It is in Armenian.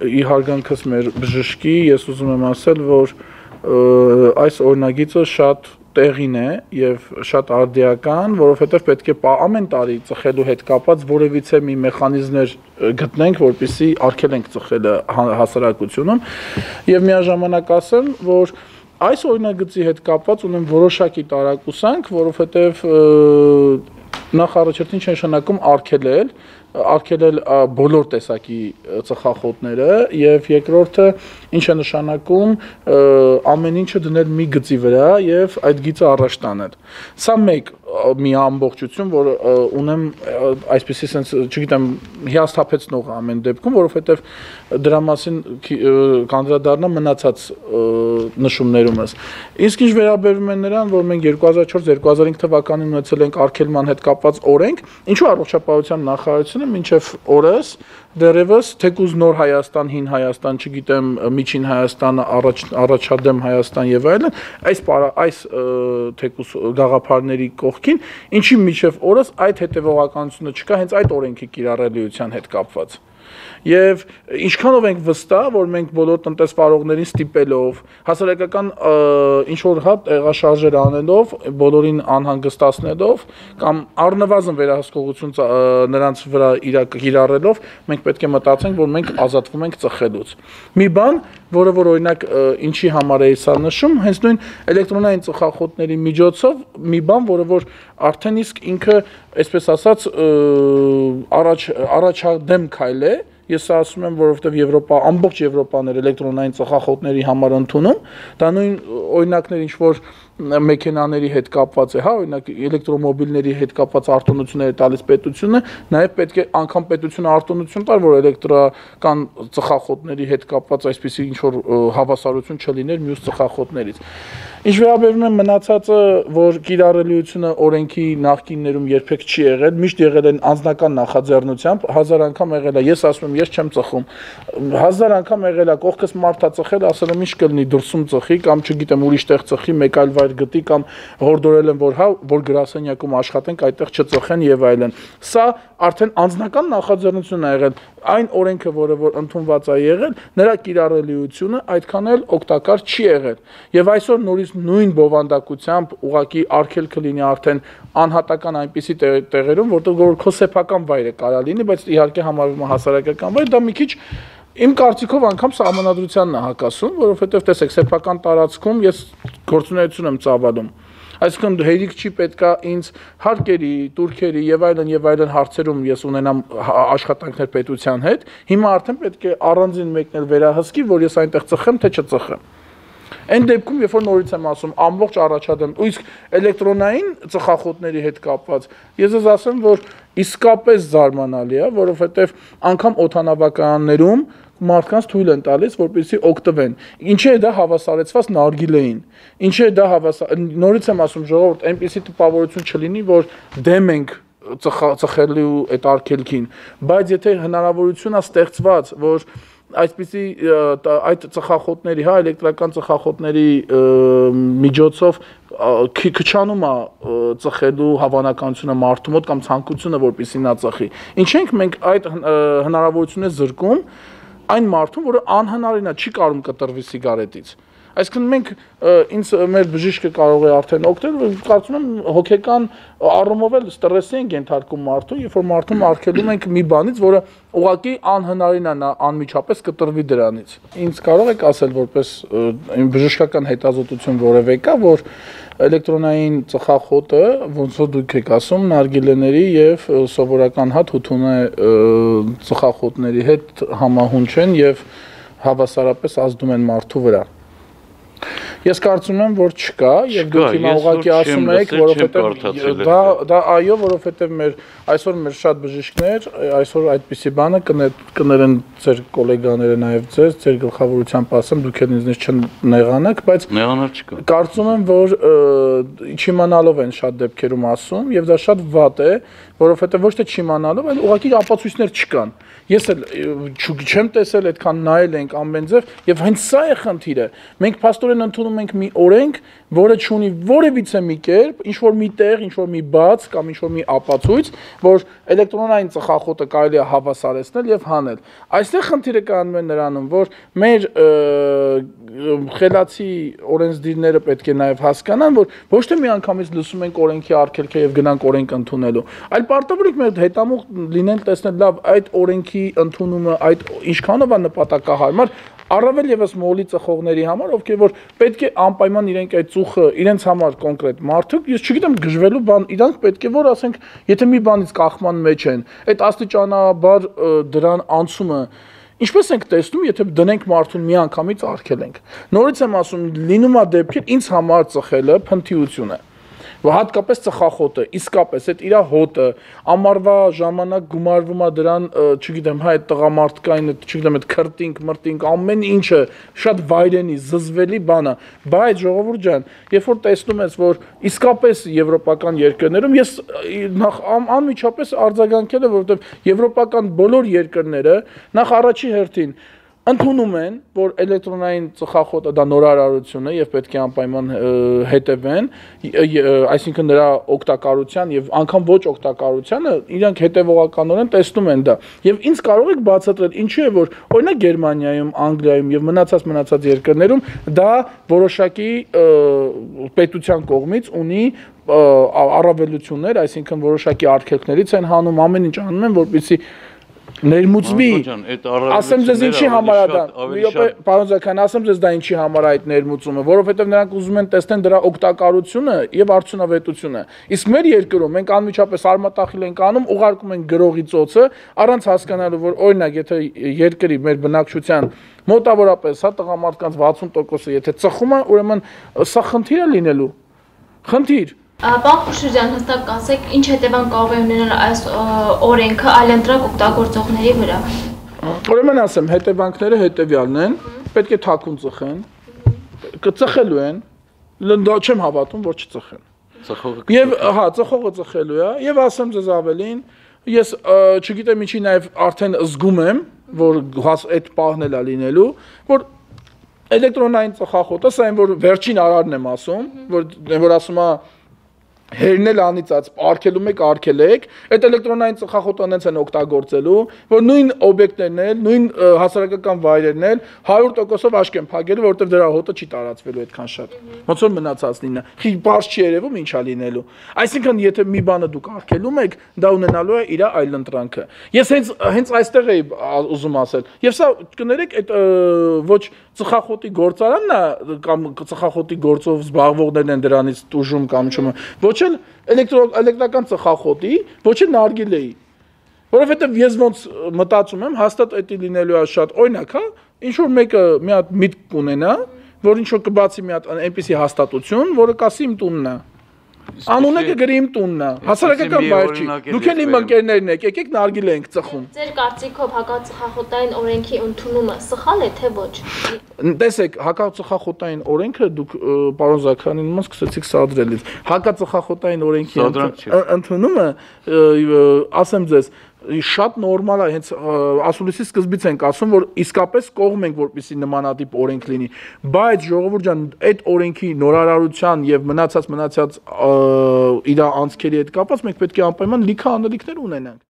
ի հարգանքս մեր բժշկի ես ուզում եմ ասել, որ այս օրինագիծը շատ տեղին է եւ շատ արդիական, որովհետեւ պետք է ամեն տարի ծխելու հետ կապած որևիցե մի մեխանիզմներ գտնենք, որպեսզի արգելենք ծխելը հասարակությունում եւ միաժամանակ ասեմ, որ այս օրինագծի հետ կապված ունեմ որոշակի տարակուսանք, որովհետեւ նախ առաջին ինչ նշանակում արգելել բոլոր տեսակի ծխախոտները եւ երկրորդը ինչ է նշանակում ամեն ինչը դնել մի գծի վրա եւ այդ գիծը առաջ տանել։ Սա մի ամբողջություն, որ ունեմ այսպեսի sense, չգիտեմ, հիասթափեցնող ամեն դեպքում, որովհետեւ դրա մասին կանդրադառնամ մնացած նշումներումս։ Իսկ ինչ վերաբերում է նրան, որ մենք 2004-2005 թվականին ունեցել ենք արգելման հետ կապված օրենք, ինչու առողջապահության նախարարությունը մինչև օրս դեռևս թեկուզ նոր Հայաստան, հին Հայաստան, չգիտեմ, միջին Հայաստան, առաջադեմ Հայաստան եւ այլն, այս թեկուզ գաղափարների կողքին, ինչի միջև օրս այդ հետեւողականությունը չկա հենց այդ օրենքի կիրառելիության հետ կապված։ Եվ ինչքանով ենք վստահ, որ մենք բոլոր տնտեսվարողներին ստիպելով, հասարակական ինչ-որ տեղաշարժեր անելով, բոլորին անհանգստացնելով կամ առնվազն վերահսկողություն նրանց վրա կիրառելով, մենք պետք է մտածենք, որ մենք ազատվում ենք ծխելուց։ Մի բան, որը որ օրինակ ինչի համար է սա նշում, հենց նույն էլեկտրոնային ծխախոտների միջոցով մի բան, որը որ արդեն իսկ ինքը, այսպես ասած, առաջադեմ քայլ է։ Ես ասում եմ, որովհետև ամբողջ Եվրոպան էր էլեկտրոնային ծխախոտների համար ընդունում, դա նույն օրինակներ ինչ որ մեքենաների հետ կապված է, հա, օրինակ էլեկտրոմոբիլների հետ կապված արտոնությունները տալիս պետությունը, նաև պետք է անգամ պետությունը արտոնություն տար, որ էլեկտրական ծխախոտների հետ կապված այսպիսի ինչ որ հավասարություն չլիներ մյուս ծխախոտներից։ Ինչ վերաբերում է մնացածը, որ կիրառելիությունը օրենքի նախկիններում երբեք չի եղել, միշտ եղել են անձնական նախաձեռնությամբ, 1000 անգամ եղել է, ես ասում եմ, ես չեմ ծխում, 1000 անգամ եղել է, կողքս մարդ է ծխել, ասել եմ, ինչ կլինի դրսում ծխի կամ չգիտեմ ուրիշ տեղ ծխի, մեկ այլ վայր գտի կամ հորդորել են, որ գրասենյակում աշխատենք, այդտեղ չծխեն եւ այլն։ Սա արդեն անձնական նախաձեռնություն է եղել, այն օրենքը, որը որ ընդունված է եղել, նրա կիրառելիությունը այդքան էլ օգտակար չի եղել։ Եվ այսօր նորից նույն բովանդակությամբ ուղղակի արգելքը լինի արդեն անհատական այնպիսի տեղերում, որտեղ քո սեփական վայրը կարա լինի, բայց իհարկե համարվում է հասարակական վայր, դա մի քիչ իմ կարծիքով անգամ սահմանադրությանն է հակասում, որովհետև տեսեք, սեփական տարածքում ես գործունեություն եմ ծավալում։ Այսինքն հերիք չի պետքա ինձ հարկերի, տուրքերի եւ այլն հարցերում ես ունենամ աշխատանքներ պետության հետ, հիմա արդեն պետք է առանձին մեկնել վերահսկի, որ ես այնտեղ ծխեմ, թե չծխեմ։ Այն դեպքում, երբ որ նորից եմ ասում, ամբողջ առաջադեմ, իսկ էլեկտրոնային ծխախոտների հետ կապված, ես ես ասեմ, որ իսկապես զարմանալի է, որովհետև անգամ օդանավակայաններում մարդկանց թույլ են տալիս, որպեսզի օգտվեն։ Ինչի է դա հավասարեցված նարգիլեին։ Ինչի է դա նորից եմ ասում, ժողովուրդ, այնպիսի տպավորություն չլինի, որ դեմ ենք ծխելու այդ արգելքին, բայց եթե հնարավորություն է ստեղծված, որ այսպիսի այդ ծխախոտների, հա, էլեկտրական ծխախոտների միջոցով քչանում է ծխելու հավանականությունը մարդու մոտ կամ ցանկությունը, որպեսզի նա ծխի։ Ինչ ենք մենք այդ հնարավորությունը զրկում այն մարդուն, որը անհնարին է, չի կարող կտրվի սիգարետից։ Այսինքն մենք մեր բժիշկը կարող է արդեն օգնել, կարծում եմ հոգեկան առումով էլ ստրեսի են ենթարկում մարդուն, երբ որ մարդուն արգելում ենք մի բանից, որը ուղղակի անհնարին է անմիջապես կտրվի դրանից։ Ինձ կարող եք ասել, որպես բժշկական հետազոտություն որևէ կա, որ էլեկտրոնային ծխախոտը, ոնց որ դուք եք ասում, նարգիլեների եւ սովորական թութունե ծխախոտների հետ համահունչ են եւ հավասարապես ազդում են մարդու վրա։ Ես կարծում եմ, որ չկա, եւ դուք հիմա ուղղակի ասում եք, որովհետեւ դա այո, որովհետեւ այսօր մեր շատ բժիշկներ այսօր այդպիսի բանը կներեն ձեր գոլեգաները նաեւ ձեր գլխավորությամբ ասեմ, դուք էլ ինձնից չնեղանաք, բայց նեղանալ չկա։ Կարծում եմ, որ չիմանալով են շատ դեպքերում ասում, եւ դա շատ վատ է, որովհետեւ ոչ թե չիմանալով, այլ ուղղակի ապացույցներ չկան։ Ես էլ չեմ տեսել, այդքան նայել ենք ամեն ձև, եւ հենց սա է խնդիրը։ Մենք փաստորեն ընդունում ենք մի օրենք, որը չունի որևիցե մի կերպ, ինչ որ մի տեղ, ինչ որ մի բաց կամ ինչ որ մի ապացույց, որ էլեկտրոնային ծխախոտը կարելի է հավասարեցնել եւ հանել։ Այստեղ խնդիրը կանում է նրանում, որ մեր խելացի օրենսդիրները պետք է նաեւ հասկանան, որ ոչ թե միանգամից լսում ենք օրենքի արգելքը եւ գնանք օրենք ընդունելու, այլ պարտավորիկ մեր հետամուխ լինեն տեսնել լավ այդ օրենքի ընդունումը, այդ ինչքանով է նպատակահարմար Առավել եւս մոլի ծխողների համար, ովքեր որ պետք է անպայման իրենք այդ ծուխը իրենց համար կոնկրետ մարդիկ, ես չգիտեմ գժվելու բան, իրանք պետք է որ ասենք, եթե մի բանից կախման մեջ են, այդ աստիճանաբար դրան անցումը Ինչպես ենք տեսնում, եթե դնենք մարդուն մի անգամից արգելենք։ Նորից եմ ասում, լինում է դեպքեր ինձ համար ծխելը փնթիություն է։ Հատկապես ծխախոտը, իսկապես այդ իր հոտը, ամառվա ժամանակ գումարվում է դրան, չգիտեմ, հա այդ տղամարդկային, չգիտեմ, այդ քրտինք, մրտինք, ամեն ինչը շատ վայրենի, զզվելի բան է, բայց ժողովուրդ ջան, երբ որ տեսնում ես, որ իսկապես եվրոպական երկրներում ես նախ անմիջապես արձագանքել եմ, որովհետև եվրոպական բոլոր երկրները նախ առաջի հերթին ընդունում են, որ էլեկտրոնային ծխախոտը դա նորարարություն է եւ պետք է անպայման հետևեն, այսինքն նրա օգտակարության եւ անգամ ոչ օգտակարությանը իրանք հետեւողականորեն տեսնում են դա։ Եվ ինձ կարող եք բացատրել, ինչու է որ օրինակ Գերմանիայում, Անգլիայում եւ մնացած երկրներում դա որոշակի պետության կողմից ունի առավելություններ, այսինքն որոշակի արգելքներից են հանում, ամեն ինչ անում են, որպեսզի ներմուծվի, ասեմ ձեզ ինչի համար է դա, պարոն Զաքարյան, ասեմ ձեզ դա ինչի համար է այդ ներմուծումը, որովհետև նրանք ուզում են տեսնեն դրա օգտակարությունը եւ արդյունավետությունը։ Իսկ մեր երկրում մենք անմիջապես արմատախիլ ենք անում, ուղարկում ենք գրողի ծոցը, առանց հասկանալու, որ օրինակ եթե երկրի մեր բնակչության մոտավորապես հա տղամարդկանց 60%-ը եթե ծխում է, ուրեմն սա խնդիր է լինելու։ Խնդիր Պարոն Խուշուրյան, հստակ ասեք, ինչ հետևանք կարող է ունենալ այս օրենքը այլընտրակ օգտագործողների վրա։ Ուրեմն ասեմ, հետևանքները հետևյալն են, պետք է թաքուն ծխեն, կծխելու են, չեմ հավատում, որ չծխեն։ Եվ հա, ծխողը ծխելու է, եւ ասեմ ձեզ ավելին, ես չգիտեմ ինչի նաեւ արդեն զգում եմ, որ այդ պահն էլ է լինելու, որ էլեկտրոնային ծխախոտը, սա այն որ վերջին արարն եմ ասում, որ ասում է հերնել անիծած, արգելում եք, արգելեք, այդ էլեկտրոնային ծխախոտը նենց են օգտագործելու, որ նույն օբյեկտներն էլ, նույն հասարակական վայրերն էլ 100%-ով աշկ են փակելու, որովհետև դրա հոտը չի տարածվելու այդքան շատ։ Ոնց որ մնացածն ինը։ Խի բարձ չի երևում ինչա լինելու։ Այսինքն եթե մի բանը դուք արգելում եք, դա ունենալու է իր այլընտրանքը։ Ես հենց այստեղ էի ուզում ասել։ Եվ սա կներեք այդ ոչ ծխախոտի գործարանն է կամ ծխախոտի գործով զբաղվողներն են դրանից տուժում կամ չում ոչ էլ էլեկտրական ծխախոտի, ոչ էլ նարգիլեի։ Որովհետև ես ոնց մտածում եմ, հաստատ դա լինելու է շատ օրինակ, հա, ինչ որ մեկը մի հատ միտք կունենա, որ ինչ որ կբացի մի հատ այնպիսի հաստատություն, որը կասի իմ տունն է։ Անունը կգրի իմ տունն է, հասարակական վայր չի։ Դուք էլ իմ ընկերներն եք, եկեք նարգիլե ենք ծխում։ Ձեր կարծիքով հակածխախոտային օրենքի ընդունումը սխալ է թե ոչ։ Տեսեք, հակածխախոտային օրենքը դուք պարոն Զաքարյանին ոնց սկսեցիք սադրել։ Հակածխախոտային օրենքի ընդունումը, ասեմ ձեզ, շատ նորմալ է, հենց ասուլիսի սկզբից ենք ասում, որ իսկապես կողմ ենք, որպեսզի նմանատիպ օրենք լինի, բայց ժողովուրդ ջան, այդ օրենքի նորարարության եւ մնացած իր անցքերի հետ կապված մենք պետք է անպայման լիքը անելիքներ ունենանք։